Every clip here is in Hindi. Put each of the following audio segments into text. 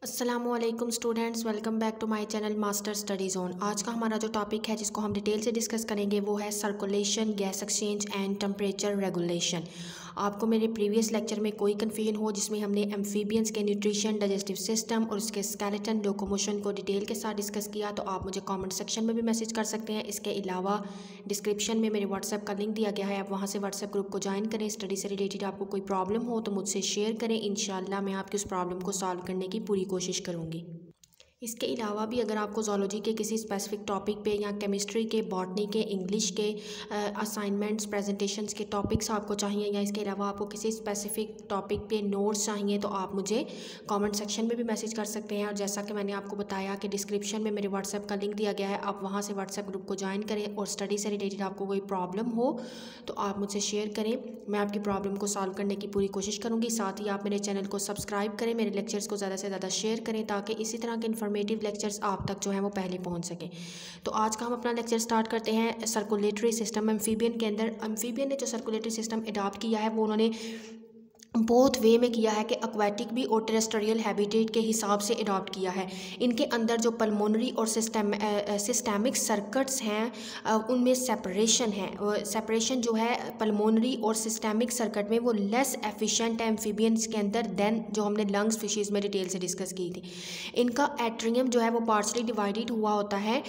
अस्सलामुअलैकुम students, welcome back to my channel master study zone. आज का हमारा जो टॉपिक है जिसको हम डिटेल से डिस्कस करेंगे वो है circulation, gas exchange and temperature regulation. आपको मेरे प्रीवियस लेक्चर में कोई कन्फ्यूजन हो जिसमें हमने एम्फीबियंस के न्यूट्रिशन, डाइजेस्टिव सिस्टम और उसके स्केलेटन, लोकोमोशन को डिटेल के साथ डिस्कस किया तो आप मुझे कमेंट सेक्शन में भी मैसेज कर सकते हैं। इसके अलावा डिस्क्रिप्शन में मेरे व्हाट्सएप का लिंक दिया गया है, आप वहाँ से व्हाट्सएप ग्रुप को ज्वाइन करें। स्टडी से रिलेटेड आपको कोई प्रॉब्लम हो तो मुझसे शेयर करें, इंशाल्लाह मैं आपकी उस प्रॉब्लम को सॉल्व करने की पूरी कोशिश करूँगी। इसके अलावा भी अगर आपको ज़ूलॉजी के किसी स्पेसिफिक टॉपिक पे या केमिस्ट्री के, बॉटनी के, इंग्लिश के असाइनमेंट्स, प्रेजेंटेशंस के टॉपिक्स आपको चाहिए या इसके अलावा आपको किसी स्पेसिफिक टॉपिक पे नोट्स चाहिए तो आप मुझे कमेंट सेक्शन में भी मैसेज कर सकते हैं। और जैसा कि मैंने आपको बताया कि डिस्क्रिप्शन में मेरे व्हाट्सएप का लिंक दिया गया है, आप वहाँ से व्हाट्सएप ग्रुप को ज्वाइन करें और स्टडी से रिलेटेड आपको कोई प्रॉब्लम हो तो आप मुझसे शेयर करें, मैं आपकी प्रॉब्लम को सॉल्व करने की पूरी कोशिश करूँगी। साथ ही आप मेरे चैनल को सब्सक्राइब करें, मेरे लेक्चर्स को ज़्यादा से ज़्यादा शेयर करें ताकि इसी तरह के इन्फॉर्मेटिव लेक्चर्स आप तक जो है वो पहले पहुंच सके। तो आज का हम अपना लेक्चर स्टार्ट करते हैं सर्कुलेटरी सिस्टम एम्फीबियन के अंदर। एम्फीबियन ने जो सर्कुलेटरी सिस्टम अडॉप्ट किया है वो उन्होंने बहुत वे में किया है कि एक्वेटिक भी और टेरेस्ट्रियल हैबिटेट के हिसाब से अडॉप्ट किया है। इनके अंदर जो पल्मोनरी और सिस्टेमिक सर्किट्स हैं उनमें सेपरेशन है। सेपरेशन जो है पल्मोनरी और सिस्टेमिक सर्किट में वो लेस एफिशिएंट है एम्फीबियंस के अंदर देन जो हमने लंग्स फिशेज़ में डिटेल से डिस्कस की थी। इनका एट्रियम जो है वो पार्शली डिवाइडेड हुआ होता है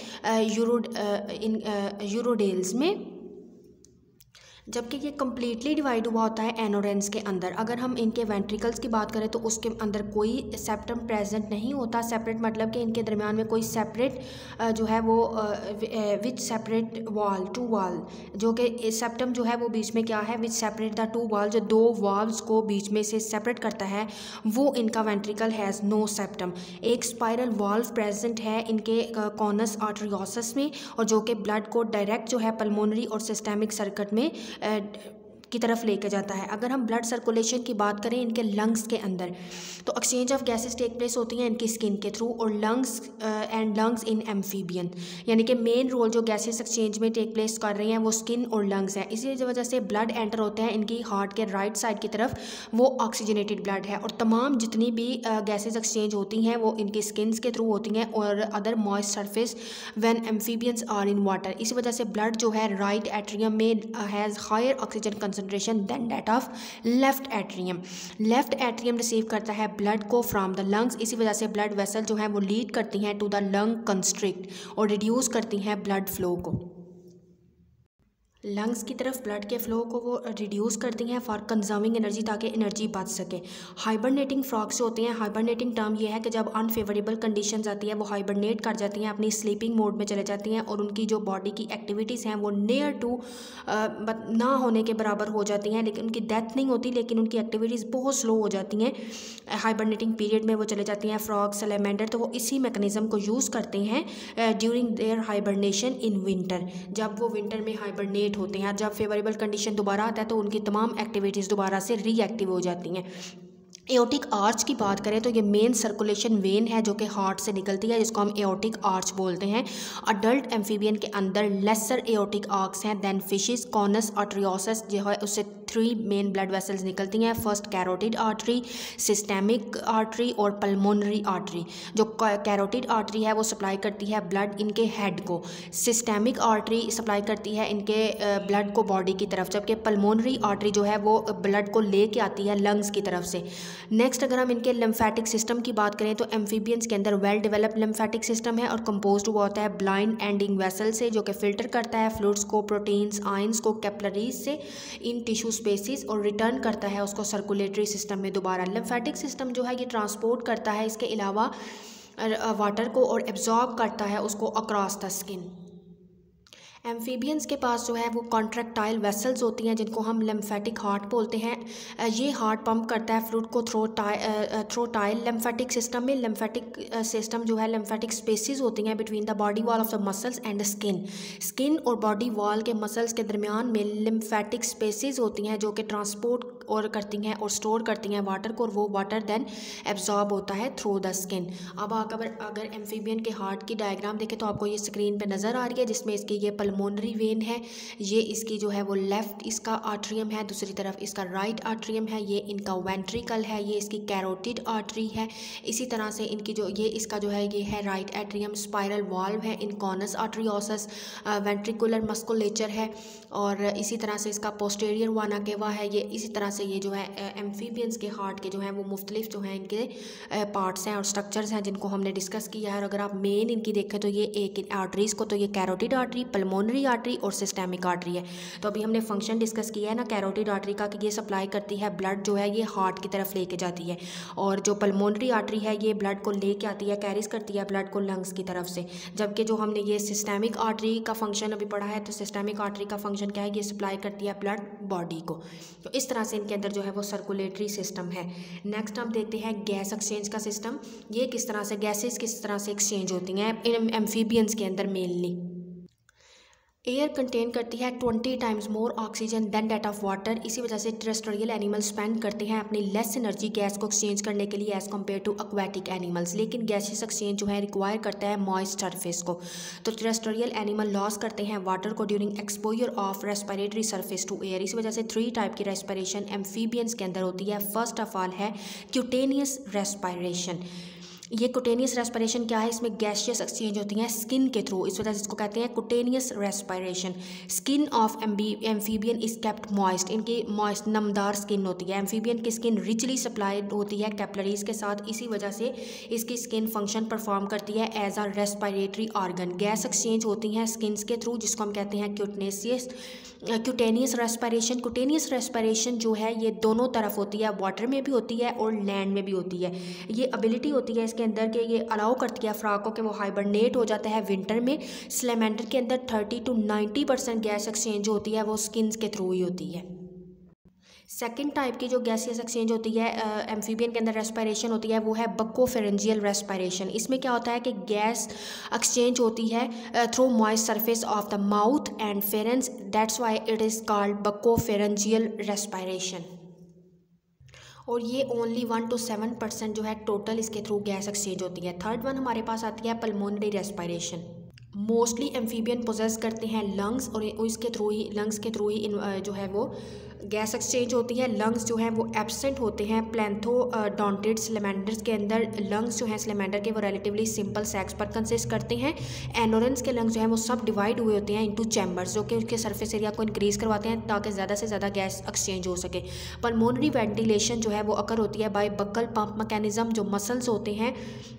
यूरोडेल्स में, जबकि ये कम्प्लीटली डिवाइड हुआ होता है एनोरेंस के अंदर। अगर हम इनके वेंट्रिकल्स की बात करें तो उसके अंदर कोई सेप्टम प्रेजेंट नहीं होता। सेपरेट मतलब कि इनके दरमियान में कोई सेपरेट जो है वो which separate wall two wall, जो कि सेप्टम जो है वो बीच में क्या है, which separate the two wall, जो दो वॉल्स को बीच में से सेपरेट करता है वो इनका वेंट्रिकल हैज़ नो सेप्टम। एक स्पाइरल वॉल्व प्रेजेंट है इनके कॉनस आर्टरियोसस में और जो कि ब्लड को डायरेक्ट जो है पल्मोनरी और सिस्टेमिक सर्किट में की तरफ लेके जाता है। अगर हम ब्लड सर्कुलेशन की बात करें इनके लंग्स के अंदर तो exchange of gases take place होती हैं इनकी स्किन के थ्रू और लंग्स इन एम्फीबियन, यानी कि मेन रोल जो गैसेस एक्सचेंज में टेक प्लेस कर रहे हैं वो स्किन और लंग्स है। इसी वजह से ब्लड एंटर होते हैं इनकी हार्ट के राइट साइड की तरफ, वो ऑक्सीजनेटेड ब्लड है। और तमाम जितनी भी गैसेस एक्सचेंज होती हैं वो इनकी स्किन्स के थ्रू होती हैं और other moist surface when amphibians are in water. इसी वजह से ब्लड जो है राइट एट्रियम में has higher oxygen concentration than that of left atrium. Left atrium receive करता है ब्लड को फ्रॉम द लंग्स। इसी वजह से ब्लड वेसल जो है वो लीड करती हैं टू द लंग कंस्ट्रिक्ट और रिड्यूस करती हैं ब्लड फ्लो को। लंग्स की तरफ ब्लड के फ्लो को वो रिड्यूस करती हैं फॉर कंजर्विंग एनर्जी, ताकि एनर्जी बच सके। हाइबरनेटिंग फ्रॉग्स होते हैं, हाइबरनेटिंग टर्म ये है कि जब अनफेवरेबल कंडीशंस आती हैं वो हाइबरनेट कर जाती हैं, अपनी स्लीपिंग मोड में चले जाती हैं और उनकी जो बॉडी की एक्टिविटीज़ हैं वो नियर टू ना होने के बराबर हो जाती हैं, लेकिन उनकी डेथ नहीं होती लेकिन उनकी एक्टिविटीज़ बहुत स्लो हो जाती हैं। हाइबरनेटिंग पीरियड में वो चले जाती हैं फ्रॉग, सैलेमेंडर, तो वो इसी मैकेनिज्म को यूज़ करते हैं during their hibernation in winter, जब वो विंटर में हाइबरनेट होते हैं। जब फेवरेबल कंडीशन दोबारा आता है तो उनकी तमाम एक्टिविटीज़ दोबारा से रीएक्टिव हो जाती हैं। एओटिक आर्च की बात करें तो ये मेन सर्कुलेशन वेन है जो कि हार्ट से निकलती है, जिसको हम एओटिक आर्च बोलते हैं। अडल्ट एम्फीबियन के अंदर लेसर एओटिक आर्क्स हैं देन फिशेस। कॉनस आर्टरियोसस जो है उससे 3 मेन ब्लड वेसल्स निकलती हैं। First carotid artery, systemic artery और पल्मोनरी आर्टरी। जो कैरोटिड आर्टरी है वो सप्लाई करती है ब्लड इनके हेड को, सिस्टेमिक आर्टरी सप्लाई करती है इनके ब्लड को बॉडी की तरफ, जबकि पल्मोनरी आर्टरी जो है वो ब्लड को ले के आती है लंग्स की तरफ से। नेक्स्ट अगर हम इनके लिम्फेटिक सिस्टम की बात करें तो एम्फीबियंस के अंदर वेल डेवलप्ड लिम्फेटिक सिस्टम है और कंपोज्ड हुआ होता है ब्लाइंड एंडिंग वेसल से, जो कि फिल्टर करता है फ्लूइड्स को, प्रोटीन्स, आयंस को कैपिलरीज से इन टिश्यू स्पेसिस और रिटर्न करता है उसको सर्कुलेटरी सिस्टम में दोबारा। लिम्फेटिक सिस्टम जो है ये ट्रांसपोर्ट करता है इसके अलावा वाटर को और एब्जॉर्ब करता है उसको अक्रॉस द स्किन। एम्फीबियंस के पास जो है वो कॉन्ट्रैक्टाइल वेसल्स होती हैं जिनको हम लिम्फेटिक हार्ट बोलते हैं। ये हार्ट पंप करता है फ्लूइड को थ्रो टाइल लिम्फेटिक सिस्टम में। लिम्फेटिक सिस्टम जो है लिम्फेटिक स्पेसिस होती हैं between the body wall of the muscles and the skin. Skin और बॉडी वॉल के मसल्स के दरमियान में लिम्फेटिक स्पेसिस होती हैं जो कि ट्रांसपोर्ट और करती हैं और स्टोर करती हैं वाटर को, और वो वाटर देन एब्जॉर्ब होता है थ्रू द स्किन। अब अगर एम्फीबियन के हार्ट की डायग्राम देखें तो आपको ये स्क्रीन पे नज़र आ रही है, जिसमें इसकी ये पल्मोनरी वेन है, ये इसकी जो है वो लेफ़्ट इसका आर्ट्रियम है, दूसरी तरफ इसका राइट आर्ट्रियम है, ये इनका वेंट्रिकल है, ये इसकी कैरोटिड आर्टरी है। इसी तरह से इनकी जो ये इसका जो है ये है राइट एट्रियम, स्पाइरल वाल्व है, इनकॉनस आर्टरियोसस, वेंट्रिकुलर मस्कुलेचर है, और इसी तरह से इसका पोस्टीरियर वाना केवा है। ये इसी तरह से ये जो है एम्फीबियंस के हार्ट के जो हैं वो मुख्तलिफ जो हैं इनके पार्ट्स हैं और स्ट्रक्चर्स हैं जिनको हमने डिस्कस किया है। और अगर आप मेन इनकी देखें तो ये एक आर्टरीज़ को तो ये कैरोटिड आर्टरी, पल्मोनरी आर्टरी और सिस्टेमिक आर्टरी है। तो अभी हमने फंक्शन डिस्कस किया है ना कैरोटिड आर्टरी का, कि ये सप्लाई करती है ब्लड जो है ये हार्ट की तरफ लेके जाती है, और जो पल्मोनरी आर्टरी है ये ब्लड को लेके आती है, कैरीज करती है ब्लड को लंग्स की तरफ से। जबकि जो हमने ये सिस्टेमिक आर्टरी का फंक्शन अभी पढ़ा है, तो सिस्टेमिक आर्टरी का फंक्शन क्या है, ये सप्लाई करती है ब्लड बॉडी को। तो इस तरह से इनके अंदर जो है वो सर्कुलेटरी सिस्टम है। नेक्स्ट हम देखते हैं गैस एक्सचेंज का सिस्टम। ये किस तरह से गैसेस किस तरह से एक्सचेंज होती हैं एम्फीबियंस के अंदर मेनली। एयर कंटेन करती है 20 times more oxygen than that of water. इसी वजह से टेरेस्ट्रियल एनिमल्स स्पेंड करते हैं अपनी लेस एनर्जी गैस को एक्सचेंज करने के लिए as compare to aquatic animals. लेकिन गैसेस एक्सचेंज जो है रिक्वायर करता है मॉइस्ट सरफेस को। तो टेरेस्ट्रियल एनिमल लॉस करते हैं वाटर को during exposure of respiratory surface to air. इस वजह से 3 टाइप की रेस्पिरेशन एम्फीबियंस के अंदर होती है। फर्स्ट ऑफ ऑल है क्यूटेनियस रेस्पिरेशन। ये कुटेनियस रेस्पिरेशन क्या है, इसमें गैसियस एक्सचेंज होती हैं स्किन के थ्रू, इस वजह से इसको कहते हैं cutaneous respiration. Skin of amphibian is kept moist, इनकी मॉइस्ट नमदार स्किन होती है। एम्फीबियन की स्किन रिचली सप्लाइड होती है कैपिलरीज के साथ, इसी वजह से इसकी स्किन फंक्शन परफॉर्म करती है as a respiratory organ. Gas exchange होती हैं स्किन के थ्रू, जिसको हम कहते हैं क्यूटेनियस रेस्पिरेशन। कुटेनियस रेस्पिरेशन जो है ये दोनों तरफ होती है, वाटर में भी होती है और लैंड में भी होती है। ये एबिलिटी होती है के अंदर के ये अलाउ करती है फ्रॉग को कि वो हाइबरनेट हो जाता है विंटर में। सैलमेंडर के अंदर 30 to 90% गैस एक्सचेंज होती है वो स्किन के थ्रू ही होती है। सेकंड टाइप की जो गैसियस एक्सचेंज होती है एम्फीबियन के अंदर रेस्पिरेशन होती है वो है बकोफेरेंजियल रेस्पिरेशन। इसमें क्या होता है कि गैस एक्सचेंज होती है through moist surface of the mouth and pharynx, that's why it is called buccopharyngeal respiration. और ये ओनली 1 to 7% जो है टोटल इसके थ्रू गैस एक्सचेंज होती है। थर्ड वन हमारे पास आती है pulmonary respiration. Mostly amphibian possess करते हैं लंग्स, और इसके थ्रू ही लंग्स के थ्रू ही जो है वो गैस एक्सचेंज होती है। लंग्स जो हैं वो एब्सेंट होते हैं प्लैंथोडोंटिड सैलमेंडर्स के अंदर। लंग्स जो हैं सैलमेंडर के वो रिलेटिवली सिंपल सैक्स पर कंसिस्ट करते हैं। एनोरेंस के लंग्स जो हैं वो सब डिवाइड हुए होते हैं इनटू चैम्बर्स, जो कि उसके सरफेस एरिया को इंक्रीज करवाते हैं ताकि ज़्यादा से ज़्यादा गैस एक्सचेंज हो सके। पल्मोनरी वेंटिलेशन जो है वो अकर होती है बाय बकल पंप मैकेनिज्म। जो मसल्स होते हैं,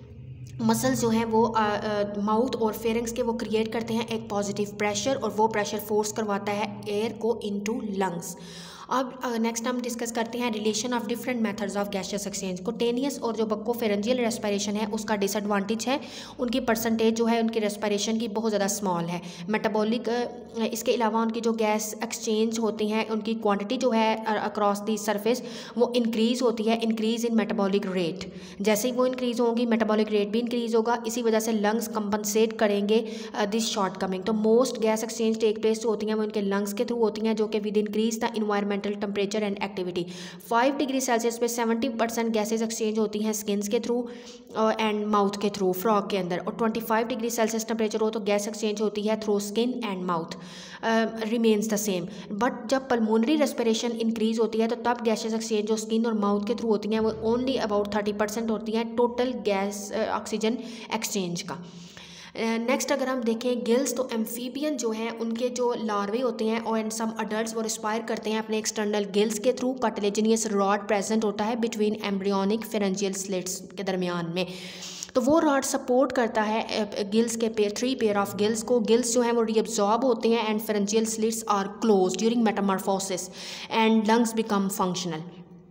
मसल्स जो हैं वो माउथ और फेरिंग्स के वो क्रिएट करते हैं एक पॉजिटिव प्रेशर, और वो प्रेशर फोर्स करवाता है एयर को इनटू लंग्स। अब नेक्स्ट हम डिस्कस करते हैं relation of different methods of gaseous exchange. Cutaneous और जो बकोफेरेंजियल रेस्पिरेशन है उसका डिसएडवांटेज है उनकी परसेंटेज जो है उनकी रेस्पिरेशन की बहुत ज़्यादा स्मॉल है। मेटाबॉलिक इसके अलावा उनकी जो गैस एक्सचेंज होती हैं उनकी क्वांटिटी जो है अक्रॉस दी सरफेस वो इंक्रीज़ होती है, इंक्रीज़ इन मेटाबॉलिक रेट। जैसे ही वो इंक्रीज़ होगी मेटाबॉलिक रेट भी इंक्रीज़ होगा, इसी वजह से लंग्स कंपनसेट करेंगे दिस शॉर्ट कमिंग। तो most gas exchange take place जो होती हैं वो इनके लंग्स के थ्रू होती हैं, जो कि with increase the environment temperature and activity. 5 degree Celsius पे 70% गैसेज एक्सचेंज होती हैं स्किन्स के थ्रू एंड माउथ के थ्रू फ्रॉग के अंदर, और 25 डिग्री सेल्सियस टेम्परेचर हो तो गैस एक्सचेंज होती है through skin and mouth remains the same. But जब पल्मोनरी रेस्पिरेशन इंक्रीज होती है तो तब गैसेज एक्सचेंज जो स्किन और माउथ के थ्रू होती हैं वो ओनली अबाउट 30% होती हैं टोटल गैस ऑक्सीजन एक्सचेंज का। नेक्स्ट अगर हम देखें गिल्स, तो एम्फीबियन जो हैं उनके जो लार्वे होते हैं और एंड सम अडल्ट्स वो रिस्पायर करते हैं अपने एक्सटर्नल गिल्स के थ्रू। कार्टिलेजिनियस रॉड प्रेजेंट होता है बिटवीन एम्ब्रियोनिक फेरेंजियल स्लिट्स के दरमियान में, तो वो रॉड सपोर्ट करता है गिल्स के 3 पेयर ऑफ गिल्स को। गिल्स जो हैं वो रीअब्जॉर्ब होते हैं and pharyngeal slits are close during metamorphosis and lungs become functional.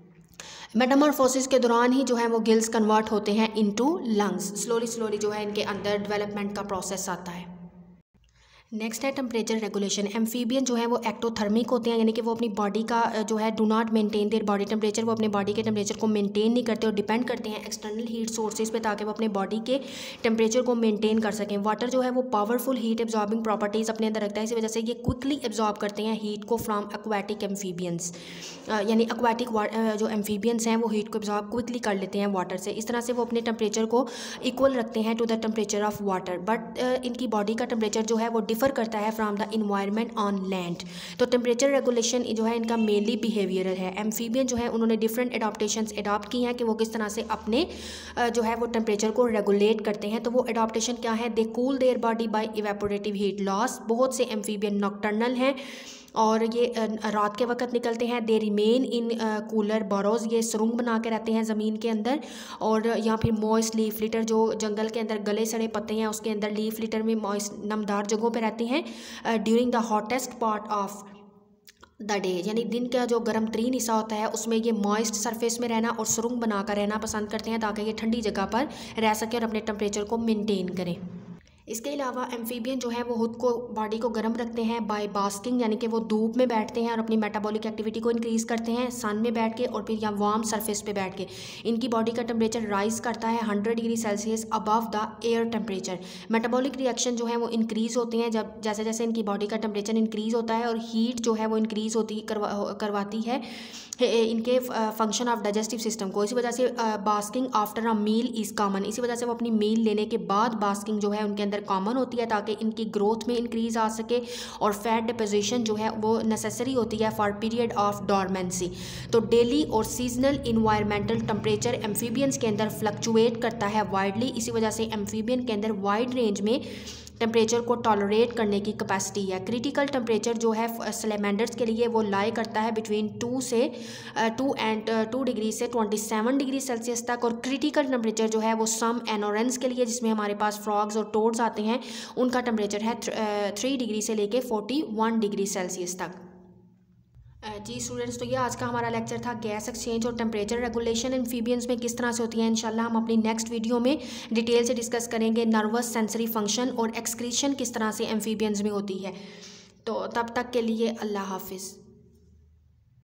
Metamorphosis के दौरान ही जो है वो गिल्स कन्वर्ट होते हैं इनटू लंग्स। स्लोली जो है इनके अंदर डेवलपमेंट का प्रोसेस आता है। नेक्स्ट है टेम्परेचर रेगुलेशन। एम्फीबियन जो है वो एक्टोथर्मिक होते हैं, यानी कि वो अपनी बॉडी का जो है do not maintain their body temperature, वो अपने बॉडी के टेम्परेचर को मेंटेन नहीं करते और डिपेंड करते हैं एक्सटर्नल हीट सोर्सेज पे ताकि वो अपने बॉडी के टेम्परेचर को मेंटेन कर सकें। वाटर जो है वो पावरफुल हीट एब्जॉर्बिंग प्रॉपर्टीज़ अपने अंदर रखता है, इसी वजह से ये क्विकली एब्जॉर्ब करते हैं हीट को फ्राम एक्वाटिक एम्फीबियंस, यानी एक्वाटिक जो एम्फीबियंस हैं वो हीट को एब्जॉर्ब क्विकली कर लेते हैं वाटर से। इस तरह से वो अपने टेम्परेचर को इक्वल रखते हैं to the temperature of water, but इनकी बॉडी का टेम्परेचर जो है वो डिफ़र करता है from the environment on land. तो टेम्परेचर रेगुलेशन जो है इनका मेनली बिहेवियरल है। एम्फीबियन जो है उन्होंने डिफरेंट एडाप्टेशंस अडॉप्ट की हैं कि वो किस तरह से अपने जो है वो टेम्परेचर को रेगुलेट करते हैं। तो वो एडाप्टेशन क्या है, they cool their body by evaporative heat loss. बहुत से एम्फीबियन नॉकटर्नल हैं और ये रात के वक्त निकलते हैं। They remain in cooler burrows, ये सुरंग बना के रहते हैं ज़मीन के अंदर, और या फिर मॉइस्ट लीफ लिटर, जो जंगल के अंदर गले सड़े पत्ते हैं उसके अंदर लीफ लिटर में मॉइस्ट नमदार जगहों पे रहते हैं during the hottest part of the day, यानी दिन का जो गर्म तरीन हिस्सा होता है उसमें ये मॉइस्ट सरफेस में रहना और सुरंग बनाकर रहना पसंद करते हैं ताकि ये ठंडी जगह पर रह सकें और अपने टेम्परेचर को मेनटेन करें। इसके अलावा एम्फीबियन जो है वो खुद को बॉडी को गर्म रखते हैं बाय बास्किंग, यानी कि वो धूप में बैठते हैं और अपनी मेटाबॉलिक एक्टिविटी को इंक्रीज़ करते हैं सन में बैठ के और फिर या वार्म सरफेस पे बैठ के। इनकी बॉडी का टेम्परेचर राइज करता है 100 degree Celsius above the air temperature. Metabolic reaction जो है वो इंक्रीज़ होते हैं जब जैसे जैसे इनकी बॉडी का टेम्परेचर इंक्रीज़ होता है, और हीट जो है वो इंक्रीज़ करवाती है इनके फंक्शन ऑफ डाइजेस्टिव सिस्टम को। इसी वजह से basking after a meal is common, इसी वजह से वो अपनी मील लेने के बाद बास्किंग जो है उनके अंदर कॉमन होती है ताकि इनकी ग्रोथ में इंक्रीज़ आ सके, और फैट डिपोजिशन जो है वो नेसेसरी होती है फॉर पीरियड ऑफ डॉर्मेंसी। तो डेली और सीजनल इन्वायरमेंटल टेम्परेचर एम्फीबियंस के अंदर फ्लक्चुएट करता है वाइडली, इसी वजह से एम्फीबियन के अंदर वाइड रेंज में टेम्परेचर को टॉलरेट करने की कैपेसिटी है। क्रिटिकल टेम्परेचर जो है सैलेमेंडर्स के लिए वो लाई करता है बिटवीन 2 डिग्री से 27 डिग्री सेल्सियस तक, और क्रिटिकल टेम्परेचर जो है वो सम एनोरेंस के लिए, जिसमें हमारे पास फ्रॉग्स और टोड्स आते हैं, उनका टेम्परेचर है 3 डिग्री से लेके 41 डिग्री सेल्सियस तक। जी स्टूडेंट्स, तो ये आज का हमारा लेक्चर था गैस एक्सचेंज और टेम्परेचर रेगुलेशन एम्फीबियंस में किस तरह से होती है। इंशाल्लाह हम अपनी नेक्स्ट वीडियो में डिटेल से डिस्कस करेंगे नर्वस सेंसरी फंक्शन और एक्सक्रीशन किस तरह से एम्फीबियंस में होती है। तो तब तक के लिए अल्लाह हाफिज़।